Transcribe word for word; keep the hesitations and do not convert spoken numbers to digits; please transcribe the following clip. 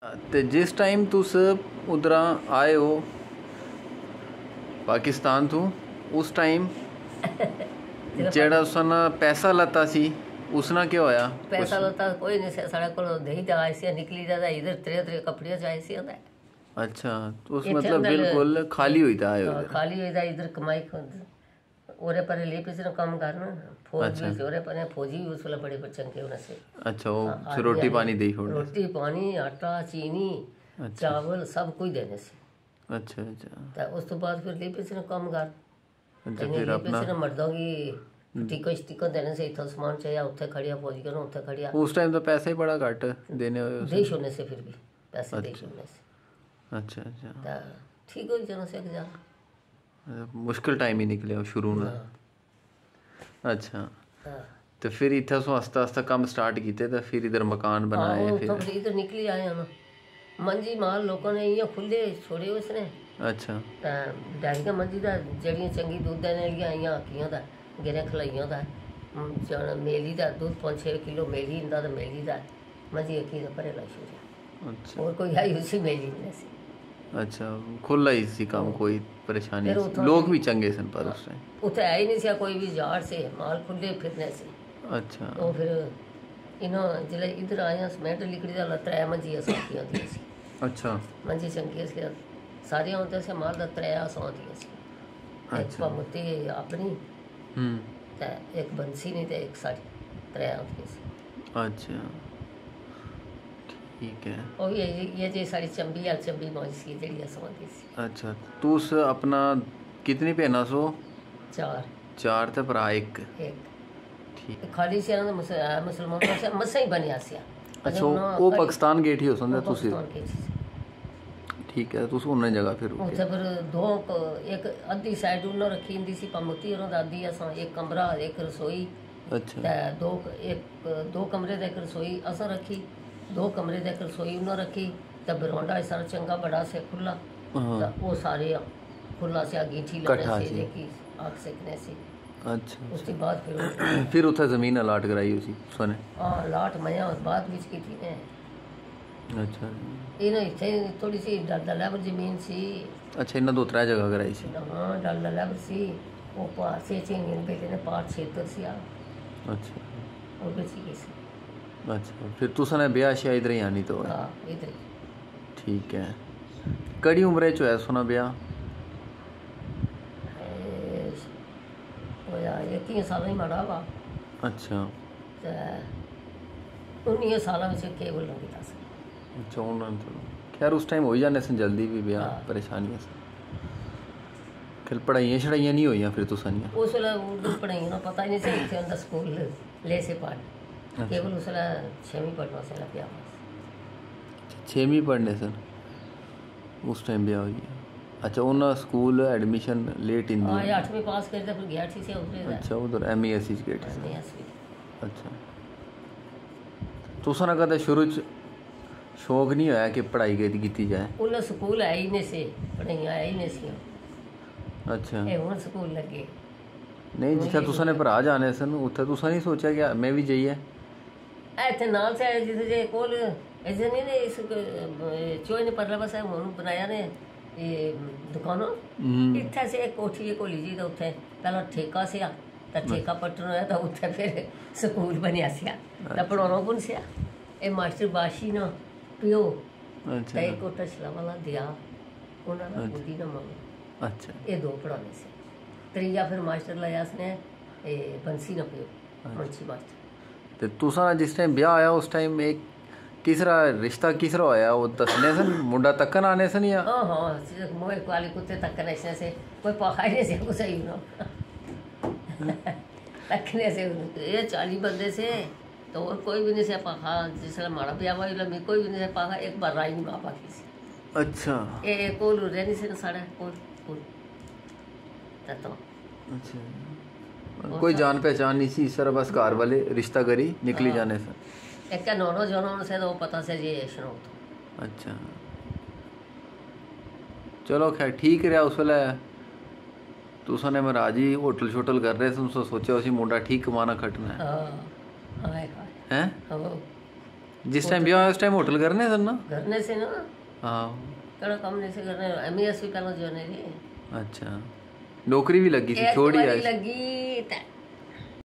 ते जिस टाइम तुस उधरा आए हो पाकिस्तान तो उस टाइम जेड़ा उसना पैसा लता सी उसना क्या होया? पैसा लता कोई नहीं से साढ़े को दही दवाई से निकली जाता इधर तरह तरह कपड़े जाए से होता है। अच्छा तो उस मतलब बिल्कुल खाली हुई था आए उधर खाली हुई था इधर कमाई ओरे पर ले पे से काम करना फौज अच्छा। भी ओरे पर फौजी भी उस वाला बड़े बच्चों के उन से अच्छा वो हाँ, रोटी पानी दे छोड़ रोटी पानी आटा चीनी अच्छा। चावल सब कुछ देने से अच्छा अच्छा तो उस तो बाद फिर ले पे से काम कर अच्छा फिर अपना से मर्दों की टिको स्टिको देने से इतना सामान चाहिए उत्थे खड़िया फौजी को उत्थे खड़िया उस टाइम तो पैसे ही बड़ा घट देने देश होने से फिर भी पैसे देश होने से अच्छा अच्छा ठीक हो जाना से जा मुश्किल टाइम ही निकले शुरू में अच्छा तो फिर इतना सो आस्ता आस्ता काम स्टार्ट किए तो फिर इधर मकान बनाए फिर तो इधर निकली आए हम मंजी माल लोगों ने ये खुले छोड़े उसने अच्छा डैडी का मंजी का जड़ियाँ चंगी दूध देने लिया आईया आखियाँ का गिरे खलाइयाँ का मेली का दूध पाँच छः किलो मेली इंदा तो मेली का मंजी एक ही परे लाई छोड़िया अच्छा और कोई आई उसी मेली में से अच्छा खुला ही सी काम कोई परेशानी लोग भी चंगे सन पर उस टाइम उसे है ही नहीं सा कोई भी जार से माल खुले फिरने से अच्छा तो फिर इन्हों जिले इधर आया सीमेंट लिकड़ी का त्रै मंजियां साथी होती सी अच्छा मंजी चंगी सी सारे होते से माल का त्रै सौंदियां सी एक पमुती अपनी हम्म एक बंसी नहीं तो एक साड़ी त्रै होती सी अच्छा ठीक है और ये ये जे सारी चंबी या चंबी मौज सी जड़ी असौंदी सी अच्छा तू उस अपना कितनी पहना सो चार चार ते भरा एक एक ठीक खाली से ना मुसलमान से मसा ही बनया सी अच्छा वो पाकिस्तान गेट ही हो संदे तुसी ठीक है तुस उन्ने जगह फिर उथे फिर दो एक अद्धी साइड उन्नो रखी इंदी सी पमुती और दादी असा एक कमरा एक रसोई अच्छा दो एक दो कमरे दे एक रसोई असा रखी दो कमरे दे रसोई उन्होंने रखी तब बरौंडा सारा चंगा बड़ा से खुला तो वो सारे खुला से अंगीठी लगने से लेकी आग सेकने से अच्छा उसके बाद फिर फिर उथे जमीन अलाट कराई उसी सोने हाँ अलाट मैं उस बाद बीच की थी ने अच्छा इन्हें इतने थोड़ी सी डल लेबर जमीन सी अच्छा इन्हें दो त्रै जगह कराई सी हाँ डल लेबर सी वो पार से चेंगे बेटे ने पार क्षेत्र सी आ अच्छा और बेची गई सी अच्छा फिर तुसने ब्याह शया इधर ही आनी तो हाँ इधर ठीक है कड़ी उम्र च होया सोना ब्याह होया इक्की साल ही माड़ा वा अच्छा उन्नीस साल में केवल लगी था अच्छा उन्होंने तो खैर उस टाइम हो जाने सन जल्दी भी ब्याह परेशानियां से कल पढ़ाइयां छड़ाइयां नहीं होइयां फिर तुसानियां उस वेले उर्दू पढ़ाइयां ना पता ही नहीं से इत्थे उनदा स्कूल ले से पढ़ अच्छा। केवल उस वेले छवीं पढ़ना से लग्या छवीं पढ़ने सन उस टाइम ब्याह हुई अच्छा उन्होंने स्कूल एडमिशन लेट इन हाँ आठवीं पास करते फिर गया थी से उधर अच्छा उधर M E S C gate अच्छा तुसा कदे शुरू च शौक नहीं होया कि पढ़ाई की जाए उन्हें स्कूल है ही नहीं से पढ़ाइयां है ही नहीं सी अच्छा ए हुन स्कूल लगे नहीं जिथे तुसा ने भरा जाने सन उत्थे तुसा नहीं सोचा कि मैं भी जाइए इतने नाल से जिथे जे कोल ऐसे नहीं ने इस चोई ने परला पासा हुन बनाया ने ये दुकानों इत्थे से एक कोठी को लीजी तो उत्थे पहला ठेका से आ तो ठेका पट्टन होया तो उत्थे फिर स्कूल बनया सी तो पढ़ाना कौन से ए मास्टर बाशी ना पियो अच्छा एक कोटा चला वाला दिया उन्होंने बुद्धि ना मांगो अच्छा ये दो पढ़ाने से त्रिया फिर मास्टर लाया उसने ए बंसी ना पियो मुंशी मास्टर तो तुसा जिस टाइम ब्याह आया उस टाइम एक तीसरा रिश्ता किसरा होया वो दसने सन मुंडा तक्कन आने सन या हां हां मोए वाले कुत्ते तक्कन ऐसे से कोई पखाने से कुछ ही ना तक्कने से ये चालीस बंदे से तो और कोई भी नहीं से पखा जिसला मारा ब्याह वाला मैं कोई भी नहीं से पखा एक बार राई नहीं बापा की से अच्छा ए कोल रहनी से साढ़े कोल कोल तो अच्छा कोई जान पहचान नहीं सी सर बस कार वाले रिश्ता करी निकली जाने से एक नौनो जोनो से तो पता से ये शनो अच्छा चलो खैर ठीक रहा उस वेले तुसा ने महाराज जी होटल शोटल कर रहे थे सोचा उसी मुंडा ठीक कमाना खटना है हां हां हैं जिस टाइम ब्याह उस टाइम होटल करने सन ना करने से ना हाँ कड़ा कम नहीं से करने एम एस सी पहले जो नहीं अच्छा नौकरी भी लगी थी एक छोड़ी बारी आई लगी